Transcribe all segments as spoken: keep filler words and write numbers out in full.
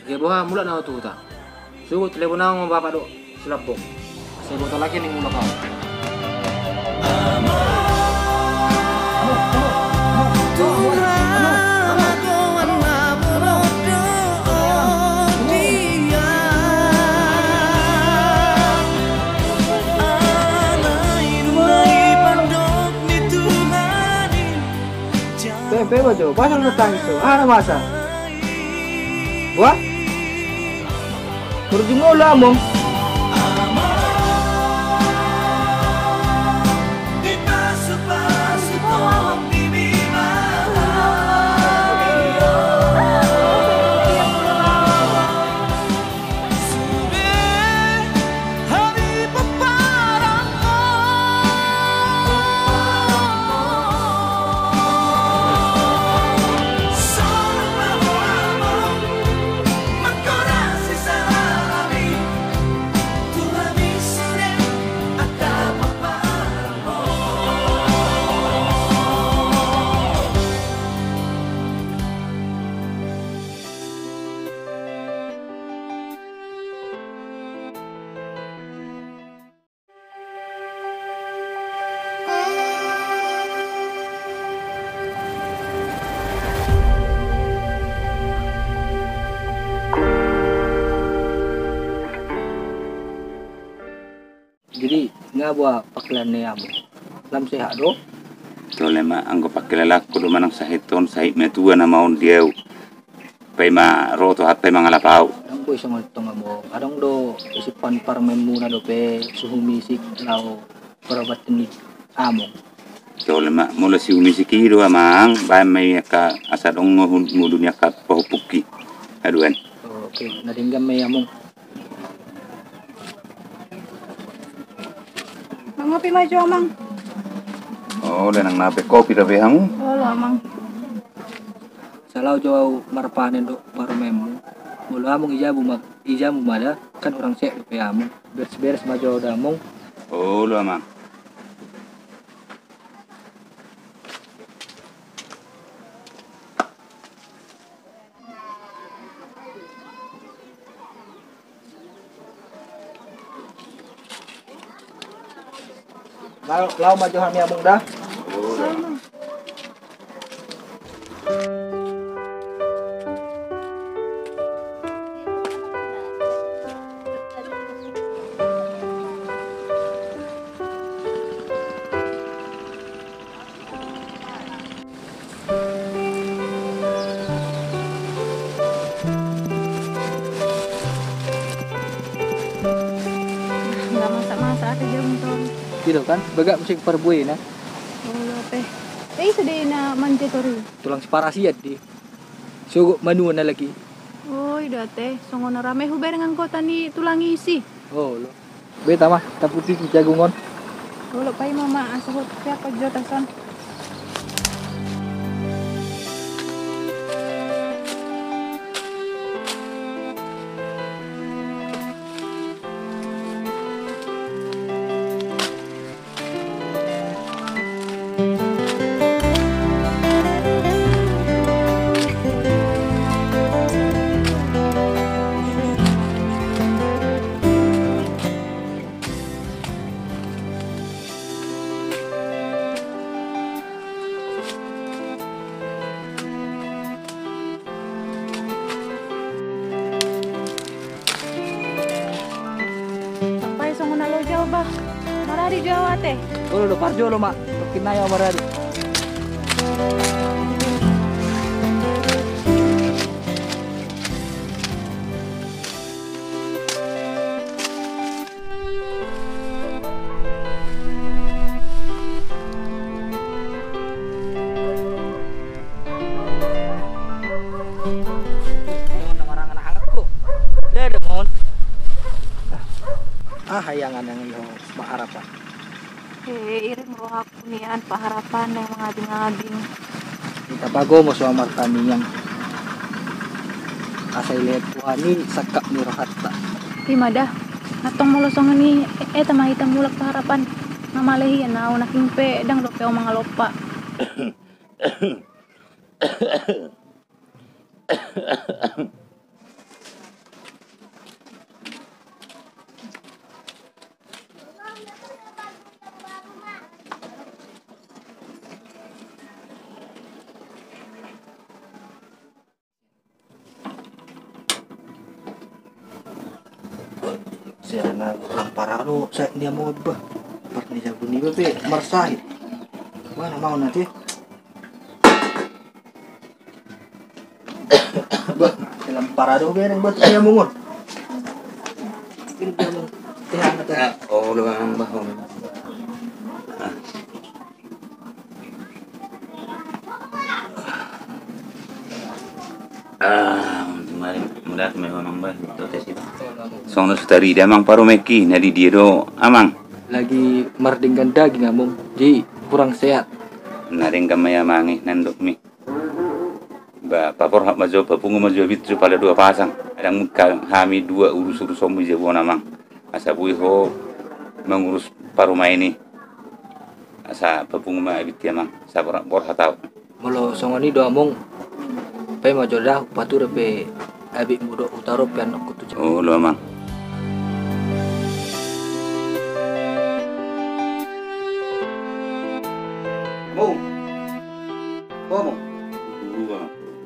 Ya boha mula na tu ta. Sugo telepon na mo bapak do silapong. Saya botol lagi nih mula kau. Pepe bajo, pasal datang itu. Ana masa. Wah. Kurjungo lamong. Jadi nga buah pakaian ni amo. Lam sehat do. Tole ma anggo pakilala ko do manang sahiton sahit metua na maun dia. Pai ma roto hat pai mangala pau. Ang boy sa tong amo. Adong do isipan parmen muna do pe suhu misik lao perabat ni amo. Tole ma mula si umisiki do amang bai mai ka asadong ngudunya ka pahupuki. Aduan. Oke, nadinggam may among. Ngopi maju amang. Oh, dan nang nape kopi tapi hang. Oh, amang. Salau jauh marpanen do parmemu. Mula among ijabu mag ijamu mada kan orang sek do pe among. Beres-beres maju do among. Oh, lu amang. Lau lau maju kami among dah. Nggak masak-masak aja jam tuh. Gitu kan, bagak musik perbuih na. Oh, teh. Eh, sedih na manjetori. Tulang separasiat di. Sugo manu na lagi. Oh, iya teh. Songo na rame huber dengan kota ni tulang isi. Oh lo. Beta mah taputi jagungon. Kalau pai mama asuhut pihak kejotasan. Sampai songo na lo jauh bah. Marari Jawa teh. Oh lo parjo lo mak. Kinaya maradi. Ah, hayangan yang iyo maharapan. Eh, iring roh aku nian paharapan yang mengading-ading. Kita bago mo sa martani yang asay lihat puhani sakap ni rohatta. Imada, natong molosong ni eh tamahita mulak paharapan. Namalehi na ako nakimpe dang lope o mga lopa. Saya na kurang parah lo, saya dia mau bah. Parni jabu ni be marsahi. Mana mau nanti? Bah, dalam parah do be nang batu dia mungun. Ini dia mau teh hangat. Oh, lu bang bah. Ah, mari mudah me mamang bah, to tes itu. Sono stari dia mang paro meki, nadi dia do amang. Lagi mardingkan daging among, jadi kurang sehat. Naring kamaya mangi nandok mi. Ba papor hak majo papungu majo bitu pada dua pasang. Adang kami dua urus-urus somu je bona mang. Asa bui ho mengurus paruma ini. Asa papungu ma bitia mang. Sabor bor hatau. Molo songoni do among pe majo dah patur pe abik mudo utaro pe anok kutu. Oh, lo mang. Mong. Bo mo. Dua.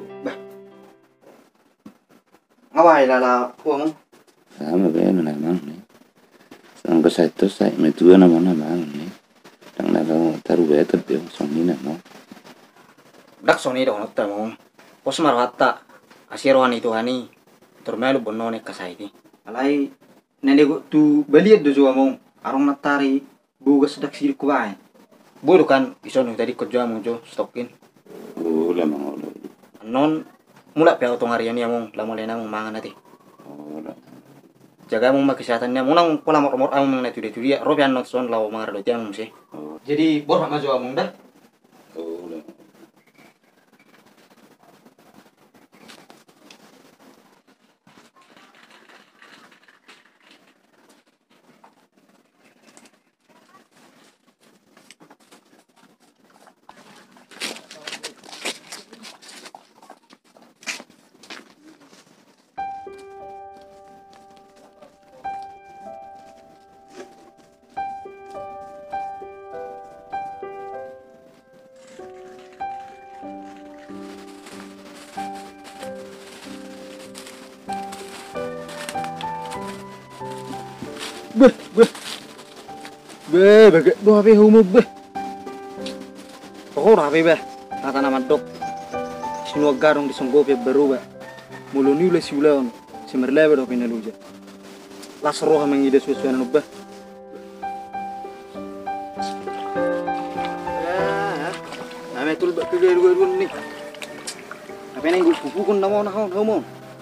Ngawai la la po mo. Sama be na mang ni. Sang besai to sai me tua na mana mang ni. Tang na ba taru be to be song ni na no. Dak soni do nokta mo. Posmar hatta asirwan itu hani. Turmelu bonno ne kasai ti. Alai nende go tu beliet do jo mo. Arong natari bugas dak sir kuai. Bodo kan iso no tadi kerja mo jo stokin. Oh, la mang lo. Non mula pe auto ngarian ya mo lamo lena mo mangan nati. Oh, la. Jaga mo makesehatan niya mo nang pola mor mor among na tudi tudi robian not son law mangar do tiang mo si. Jadi bor ma jo among dak. Oh, la. Beh, beh. Beh, bagai do hape humu beh. Pokok hape beh. Kata nama dok. Sinu garong di songgo pe beru beh. Mulu ni ule si ule on. Si merlebe do pina luja. Las roha mengide susuan no beh. Ame tul beh tuge duge duge ni. Apa neng gu pupu kun namo nahon homo.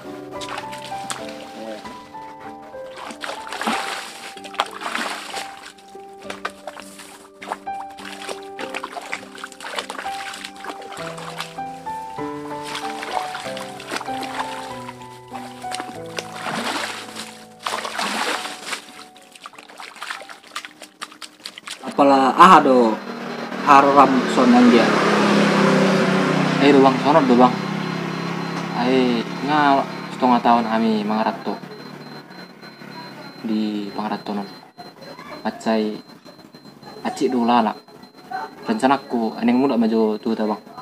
Apalah ah do haram sonang dia. Eh do bang, sonot do bang. Ay nga setengah tahun kami mangarato di pangarato non. Macai acik do lala. Rencanaku aneng mula maju tu ta bang.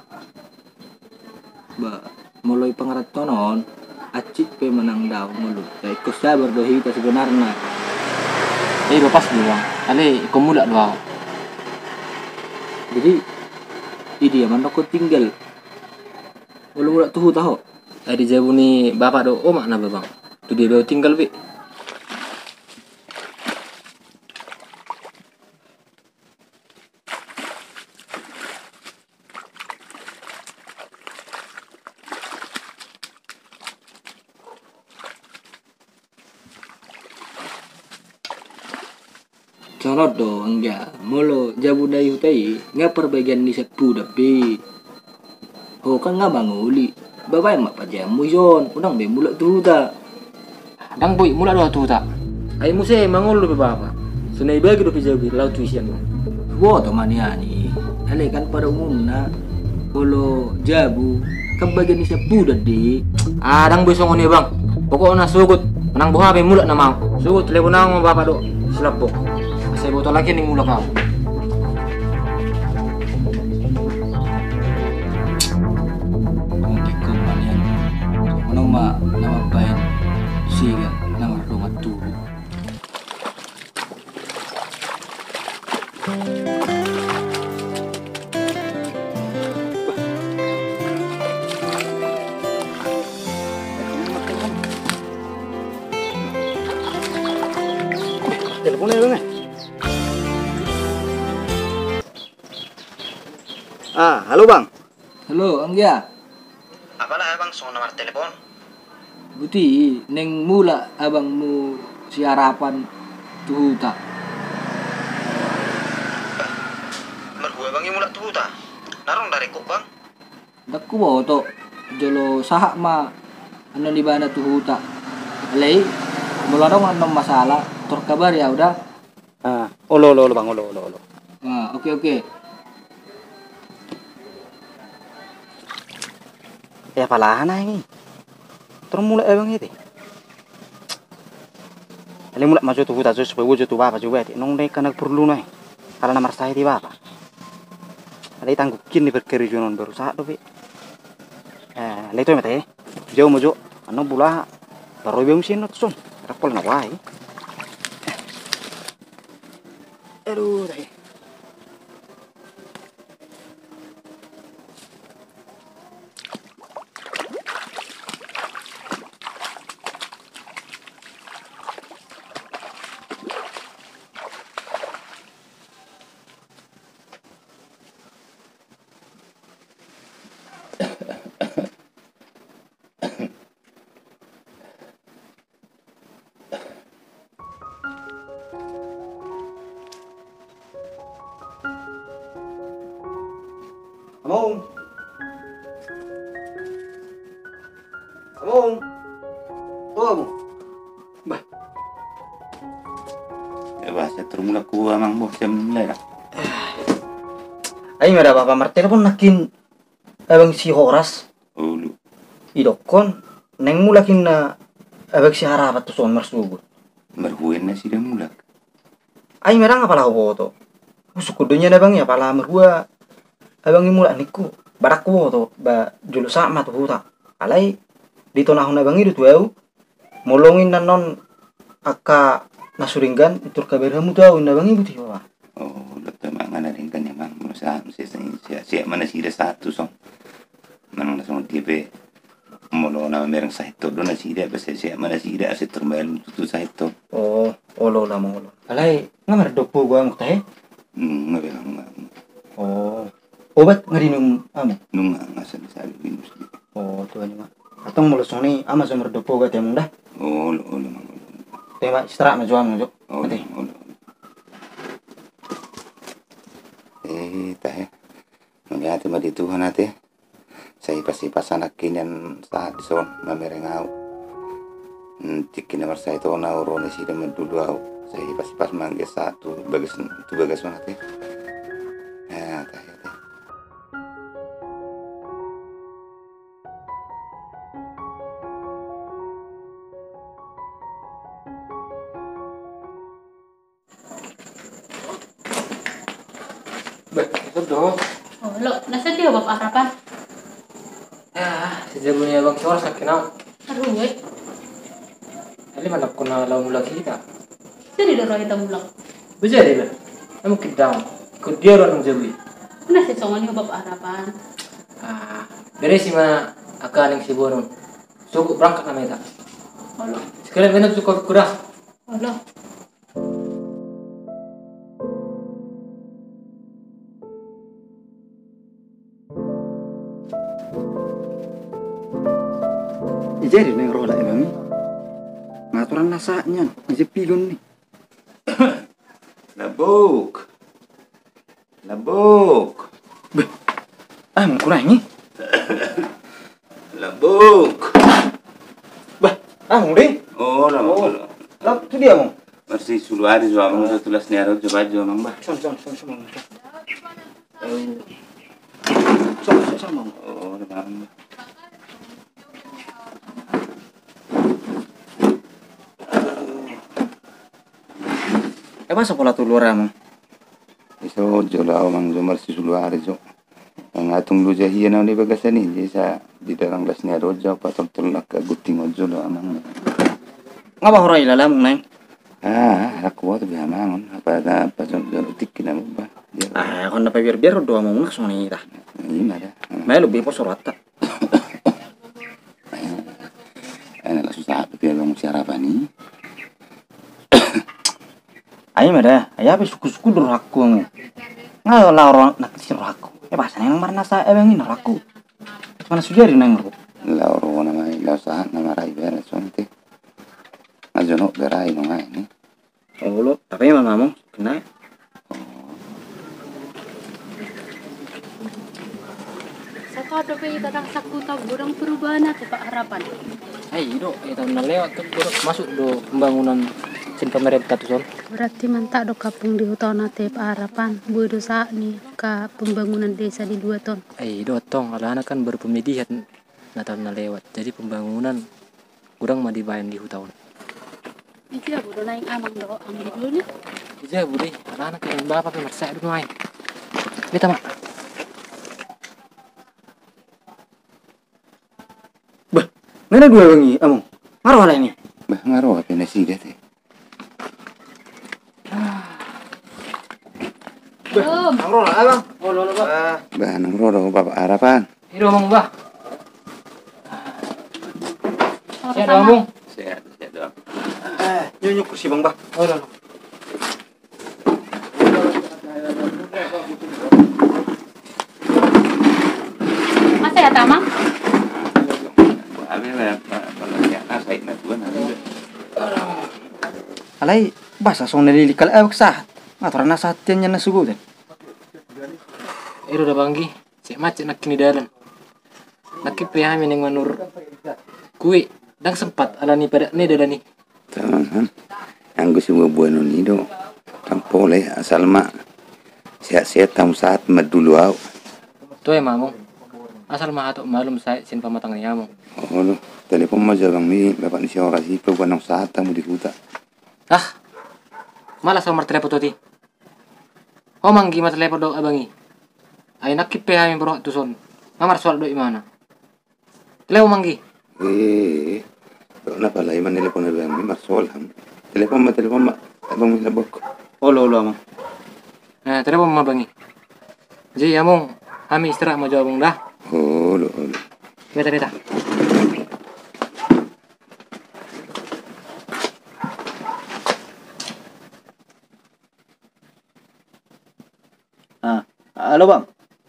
Ba mulai pengeratonon acik pe menang daw mulu. Dai ko sabar do hita sebenarnya. Eh do pas do bang. Ale ko mula do. Jadi ini mana aku tinggal. Mulu mula tuh tahu. Ay di jabu ni bapak do oh makna ba bang. Tu dia do tinggal be. Conot do enggak. Mulu jabu dai hutai nggak perbagian ni sepu dapi. Oh kan nggak banguli. Bapak yang mak pajamu yon. Unang be mula tuh ta. Dang boy mula do tu ta. Ay mo se mangol do bapak. Sunay bagi do pijabi laut tuition. Wo to maniani. Ale kan pada umumna kalau jabu kan bagian ni sepu dadi. Ah dang boy songoni bang. Pokoknya sugut. Menang buha be mula na mau. Sugut telepon nang bapak do. Silap po. Saya botol lagi nih mula kau. Nanti kembalian. Mana mak nama baik siga nama rumah tuh. teleponnya bang. Ah, halo bang. Halo, Anggia. Apalah abang so nomor telepon? Buti, neng mula abangmu si harapan tuh tak. Mergua bang mula tuh ta. Narong dari kok bang. Dakku boto jolo sahak ma ano di bana tuh tak. Alay, melarong ano masalah. Tor kabar ya udah. Ah, olo olo bang olo olo olo. Ah, oke oke. Ya palahan na ini. Terus mulai abang itu. Kali mulai maju tuh hutan supaya wujud tuh bapak juga. Nong dek kanak perlu nih. Karena nomor saya di bapak. Ada tanggukin di berkerijunan baru saat tuh bi. Eh, leto mata ya. Jauh maju. Ano bula baru biang mesin tuh son. Rapol na wai. Aduh, deh. Among. Among. Oh, Among. Bah. Ya bahasa termula ku amang boh jam mulai lah. Ay, mera bapak martel pun nakin abang si Horas. Ulu. Idokon neng mulakin na abang si harapat tuh son marsugut. Merhuin na sila mulak. Ay, mera nga pala ko to. Usukudonya na bang ya pala mergua abang imula niku barak ko to ba julo sama to huta. Alay dito na na bang itu tuw molongin na non aka nasuringgan itur kaberhamu tuw na bang ibu tiyo. Oh, dokter mangan na rin kanya mang sa siya siya mana sila satu song. Manang nasong tipe molo na merang sa ito do na sila basta siya mana sila sa termal tutu sa ito. Oh, olo na mo olo. Alay nga merdokpo gua mo tahe. Hmm, ngabe nga. Oh. Obat ngarinum amo. Nung nga sa sabi binus. Oh, tuh aja mak. Atong mulusong ni ama sa merdopo ga temong dah. Oh, ulo ulo mang. Tema istirahat na juang mo jo. Oh, Ate. ulo. Eh, tahe. Mangyati madituhan natin. Sa ipas-ipasan akin sa son na merengau. Tikin nomor sa ito na uro na sila maduluaw. Sa ipas-ipas mangga satu bagas tu bagas natin. Ya, tahe. Itu doh. Oh, lo, nasa dia bapak harapan? Ya, sejauhnya bang suara sakit nak. Aduh, weh. Kali mana aku nak lalu lagi kita. Jadi dorong kita mulang. Bejari ben. Kamu kedam. Ikut dia orang jauhi. Mana sih songan ni bapak harapan? Ah, beres sih mana akan yang si bonon. Suku berangkat nama kita. Oh, lo. Sekalian benar suka kurang. Oh, lo. Jadi neng rola emang ngaturan nasanya ngejepigon nih. Labuk. Labuk. Ah, mau kurangi. Labuk. Bah, ah, mau deh. Oh, labuk. Lah, itu dia mau. Masih sulu hari jual mang satu las niaro coba jual mang bah. Son, son, son, son. Son, son, son, mau. Oh, bang. Eh, masa pola tulur emang? Iso jola mang jo marsi sulu hari jo. Ang atong luja hiya na ni bagasan ni sa di darang las niaro jo patol tulak ka guting ojo lo amang. Ngapa horai lalam neng? Ah, aku waktu biar mangon apa ada apa jo tikin na ba. Ah, kon na biar biar doa mau nak soni ita. Ini ada. May lebih po sorata. Ana la susah tapi abang siapa ni. Ayo mada, ayo apa suku-suku doraku ang. Nga laro nak si doraku. Eh bahasa nang marna sa ebang ini doraku. Mana sujari nang ro. Lauro na mai la sa na marai bere sonte. Ajono berai no ngai ni. Oh lo, tapi mama mo kena. Saka do pe kadang sakuta burang perubahan atau Pak Harapan. Ay, do, eh tahun na lewat tuh do, masuk do pembangunan sin pemerintah tuh Sol. Berarti mantak do kapung di hutan nate Pak Harapan. Bu dosa nih ke pembangunan desa di dua ton. Ay, do tong, ala anak kan berpemedihan na tahun na lewat. Jadi pembangunan kurang mah dibayar di hutan. Itu ya bu do naik amang do ambil dulu nih. Iya budi, ala anak yang bapak pemersa itu main. Beta mak. Mana dua wangi, among. Ngaruh ala ini. Bah ngaro apa nasi gate. Belum. Ngaruh ala bang. Oh, lo lo bah. Bah nang rodo bapak harapan. Hidup mong bah. Siap dong mong. Sehat, sehat doang. Eh, nyunyuk kursi bang bah. Oh, lo lo. Masih ya tamang? Abi lah kalau ya asai na tuan abi. Alay, basa song nalilikal awak sahat. Ngaturan na sahatian niya na sugudan. Ero da banggi, cek macet nak kini dalan. Nakip ya min yang manur. Kui, dang sempat alani pada ni dalan ni. Taman. Ang gusto mo bueno nido. Tampole asal mak. Sehat-sehat tam saat medulu aw. Tuh ya mamong. Asal mah atok malum saya sin pamatang ni among. Oh lo, telepon mo jabang ni bapak ni siya kasi pa wanang saat tamu di huta. Ah, malas sama telepon tadi. Oh manggi mah telepon do abangi. Ay nakip ya min bro tuson. Mamar soal do imana. Telepon manggi. Eh, pero na pala iman telepon na bang mar sol ham. Telepon ma telepon ma abang mi labok. Oh lo lo among. Nah, telepon mah bangi. Jadi among, kami istirahat mau jawab dah. Oh lo lo. Beta beta. Ah, halo bang.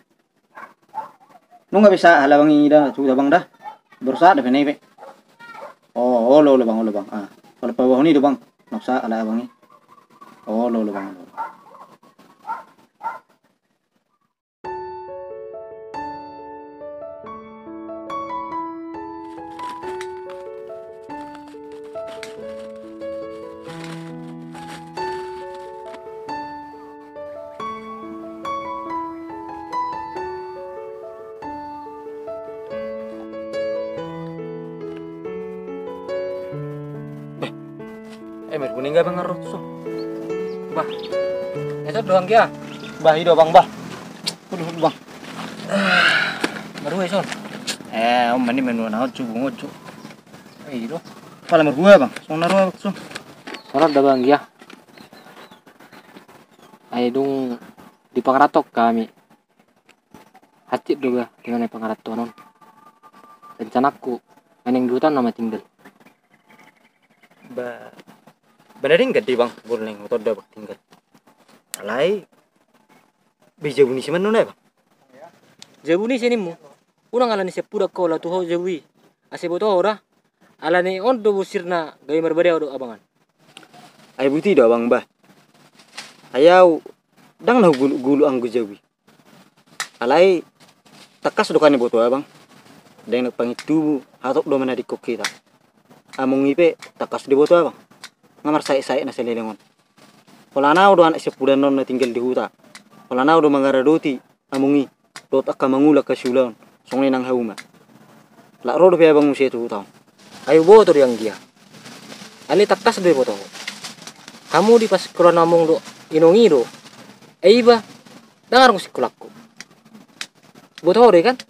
Nung nggak bisa halawang ini dah, sudah bang dah. Berusaha dah penai pe. Oh, oh lo lo bang, oh lo bang. Ah, kalau bawah ini do bang, naksa ala bang ini. Oh lo lo bang. Lo. Eh, mer kuning gak bang ngaruh tuh. Bah, esok doang kia. Bah hido bang bah. Udah udah bang. Baru esok. Eh, om mani menu na cu bungo cu. Eh, itu. Pala mer gua bang. Song naro su. Sorot dah bang kia. Ay dung di pangaratok kami. Hati juga dengan pangaratok non. Rencanaku, aneng dutan nama tinggal. Ba benerin gede bang, burning motor dah tinggal. Alai bija buni sih mana bang? Jabu ni sini mu. Unang alani sepura kau lah tu hau jawi. Ase boto ora. Alani on do busirna gay merbada do abangan. Ay buti dah bang bah. Ayau dang nah gulu gulu anggu jawi. Alai takas dokane boto bang. Deng nak pangitu hatok do mana di koki ta. Among ipe takas di boto bang. Ngamar saya-saya na selelengon. Wala na udah anak sepudan non na tinggal di huta. Wala na udah mangara doti amungi dot akka mangula ka siulaon songne nang hauma. La rodo pe bang musia tu tahu. Ayo boto yang dia. Ali takas do boto. Kamu di pas kalau namong do inongi do. Eh iba dengar musik kulakku. Boto ore kan?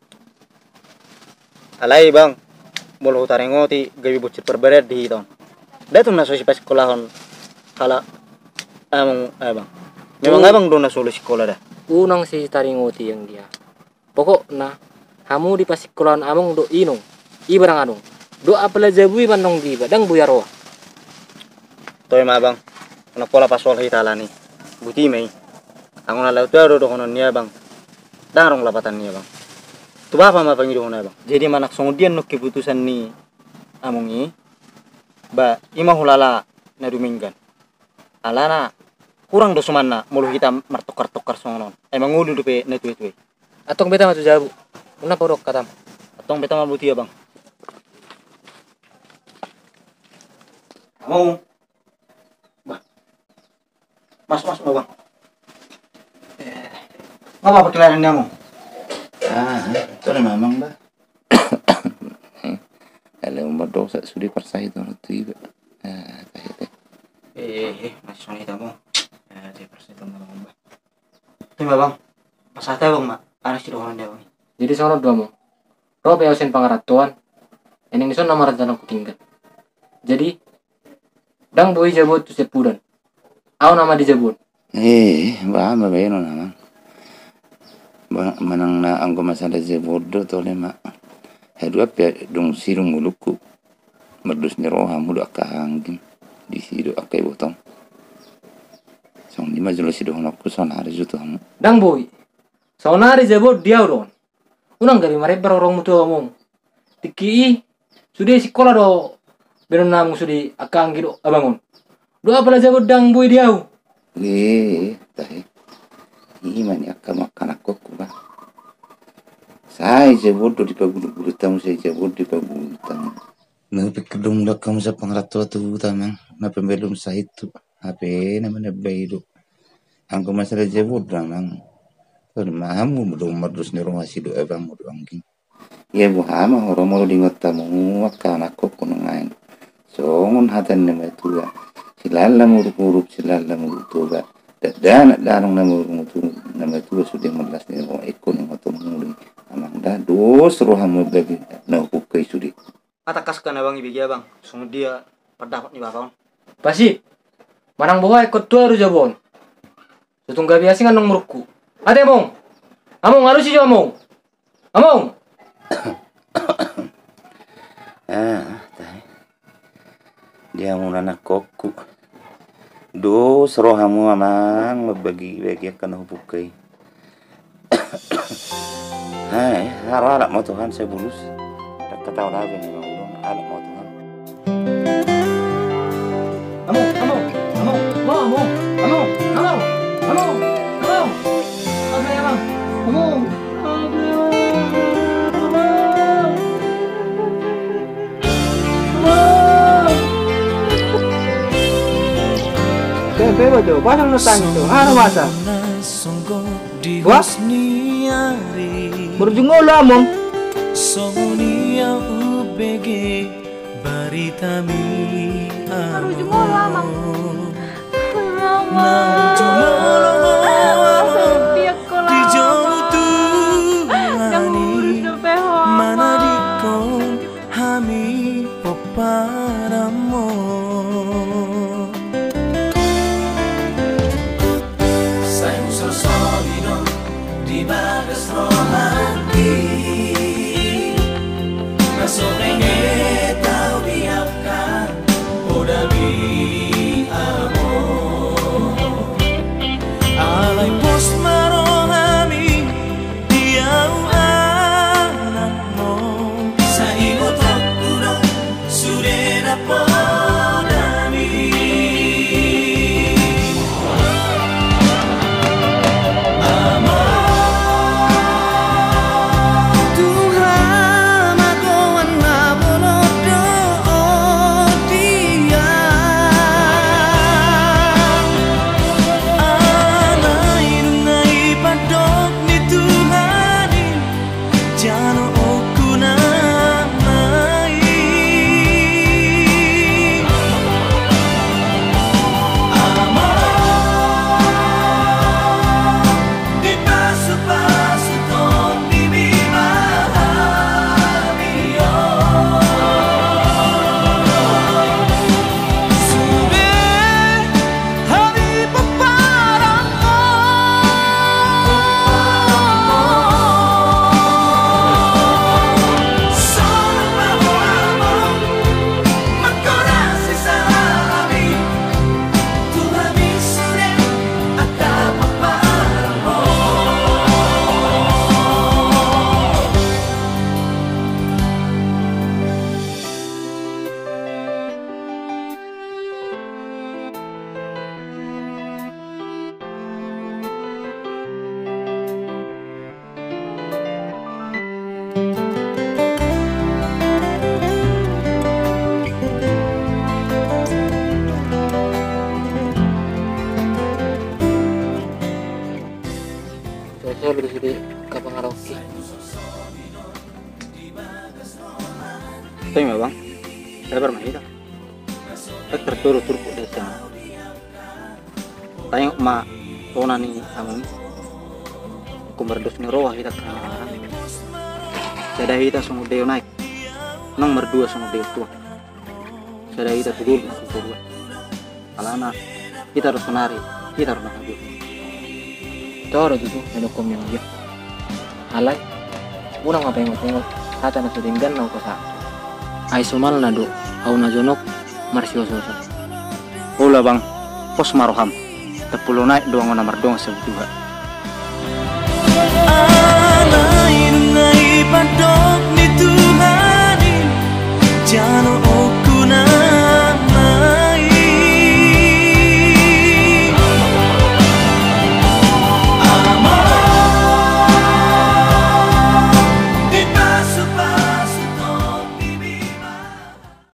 Alai bang. Molo tarengoti gabi bocil perberet di tahun. Datu na sosi pas sekolahon kala among abang. Memang abang do na solo sekolah dah. Unang si taringoti yang dia. Pokok na kamu di pas sekolahan among do inong. Ibarang anong. Do apala jabui bandong di badang buyaro. Toy ma bang. Kena pola pasol hitala nih. Buti mei. Aku nalau tu ada dokonon nia bang. Darong lapatan nia bang. Tu apa ma pangido na bang. Jadi manak songudian no keputusan ni amongi. Ba ima hulala na duminggan. Alana kurang dosuman na mulu kita martokar-tokar songonon. Emang udah dupe na tuwe-tuwe. Atong beta matu jabu. Una porok katam. Atong beta mabuti ya bang. Mau. Bah. Mas mas mau bang. Eh. Ngapa perkelaran dia mau? Ah, itu na mamang ba? Alam mo dosa sudi persai to tu iba. Ah, kahit. Eh, eh, mas sonita mo. Eh, di persai to na bang. Tima bang. Pasata bang, mak. Anak si dokonan dia bang. Jadi sono dua mo. Robe ausen pangaratuan. Eneng ison nama rencana ku tinggal. Jadi dang boy jabut tu sepudan. Au nama dijabut. Eh, ba ma ba yun naman. Ba manang na ang gumasada je bodo to le ma. Hadu apa dong sirung muluku. Merdus ni roha mudu akahangin. Di sido akai botong. Song di majulo sido honokku sonare jutu hamu. Dang boy. Sonare jabut dia uron. Unang gabi marebar orang mutu omong. Tiki sudah sekolah do. Benon namu sudi akang gitu abangun. Do apa lah jabut dang boy diau. Eh, tahe. Imani akam makan aku ku ba. Sai jabut do di pagulu-gulu tamu sai jabut di pagulu tamu. Na pekedung dak kamu sa pangratu tu tamang. Na pembelum sa itu. Ape na mana baido. Angko masalah jabut damang. Pero mahamu belum merdus ni rumah sido abang mo angking. Ya bu hama orang mau dingot tamu akan aku kunungain. Songon hatan nama tua. Silala muruk-muruk silala muruk tua. Dan darong nama muruk nama tua sudah melas ni rumah ekon yang atau muli. Amang dah dos rohamu bagi na hukai sudi. Katakas ka na bang ibigya bang. Sunod dia perdapat ni babang. Pasti. Manang buhay ikut tua ru jabon. Tutungga biasa kan nong murukku. Ade mong. Among harus sih among. Among. Ah, tahe. Dia mau anak kokku. Do serohamu amang membagi-bagi akan hubukai. Hai, haro anak mau Tuhan saya bulus. Tak ketahu lagi nih bang ulun anak mau Tuhan. Among, among, among, mau among, among, among, among, among. Apa ya bang? Among. Pero tuh, pasang nutang itu, ano masa? Wah? Berjungol among. Berjungol among. Biak ko lang. Yang urus na peho among. sudah ke pengaroki. Tapi bang, saya bermain dah. Saya terturut-turut dari sana. Tanya ma, kau nani kamu aku merdos ni roh kita kan. Saya kita semua deo naik, nang merdua semua deo tua. Saya kita turun aku turun. Alana kita harus menari, kita harus menari. Tahu itu tuh menukom yang dia. Alai, unang apa yang tengok, kata na sudinggan na ko sa. Ay sumal na do, au na jonok, marsioso sa. Ola bang, pos maroham. Tepulo naik doang nomor dong sebuah. Alay nung naipadok ni Tuhan, jano